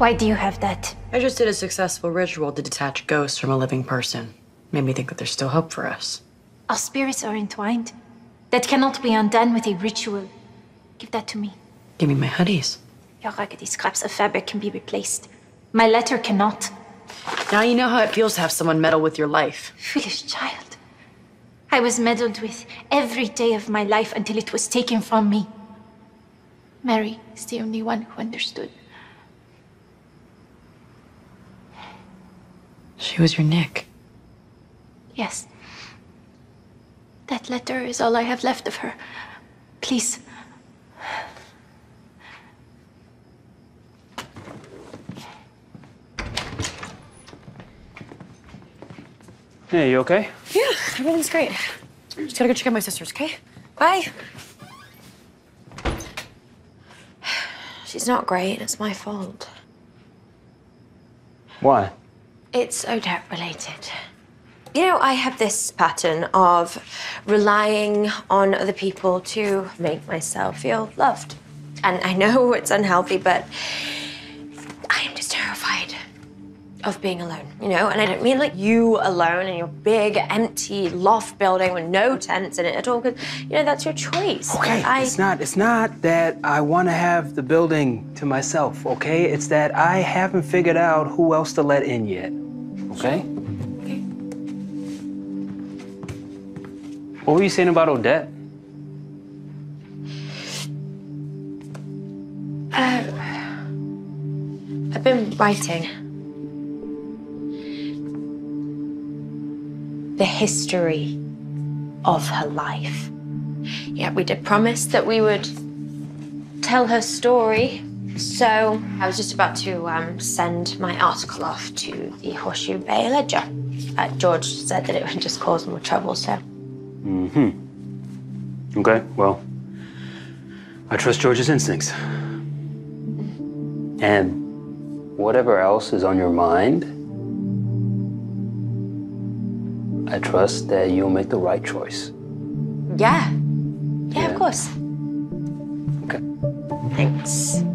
Why do you have that? I just did a successful ritual to detach ghosts from a living person. Made me think that there's still hope for us. Our spirits are entwined. That cannot be undone with a ritual. Give that to me. Give me my hoodies. Your raggedy scraps of fabric can be replaced. My letter cannot. Now you know how it feels to have someone meddle with your life. Foolish child. I was meddled with every day of my life until it was taken from me. Mary is the only one who understood. She was your Nick. Yes. That letter is all I have left of her. Please. Hey, you okay? Yeah, everything's great. Just gotta go check out my sisters, okay? Bye. She's not great, it's my fault. Why? It's Odette related. You know, I have this pattern of relying on other people to make myself feel loved. And I know it's unhealthy, but I am just terrified of being alone, you know? And I don't mean like you alone in your big, empty loft building with no tenants in it at all, because, you know, that's your choice. Okay, it's not that I want to have the building to myself, okay? It's that I haven't figured out who else to let in yet, okay? Okay. What were you saying about Odette? I've been writing the history of her life. Yeah, we did promise that we would tell her story. So I was just about to send my article off to the Horseshoe Bay Ledger. George said that it would just cause more trouble, so. Okay, well, I trust George's instincts. And whatever else is on your mind, I trust that you'll make the right choice. Yeah, of course. Okay. Thanks.